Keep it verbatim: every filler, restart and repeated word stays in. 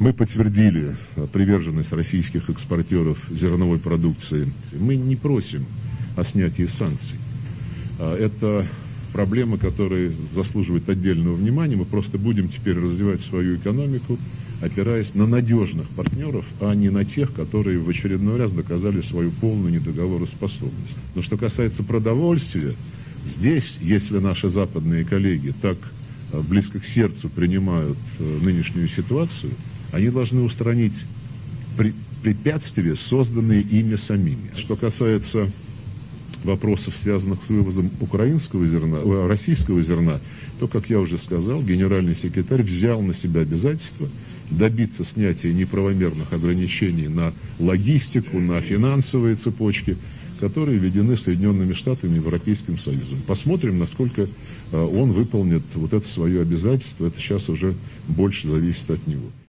Мы подтвердили приверженность российских экспортеров зерновой продукции. Мы не просим о снятии санкций. Это проблема, которая заслуживает отдельного внимания. Мы просто будем теперь развивать свою экономику, опираясь на надежных партнеров, а не на тех, которые в очередной раз доказали свою полную недоговороспособность. Но что касается продовольствия, здесь, если наши западные коллеги так близко к сердцу принимают нынешнюю ситуацию, они должны устранить препятствия, созданные ими самими. Что касается вопросов, связанных с вывозом украинского зерна, российского зерна, то, как я уже сказал, генеральный секретарь взял на себя обязательство добиться снятия неправомерных ограничений на логистику, на финансовые цепочки, которые введены Соединенными Штатами и Европейским Союзом. Посмотрим, насколько он выполнит вот это свое обязательство. Это сейчас уже больше зависит от него.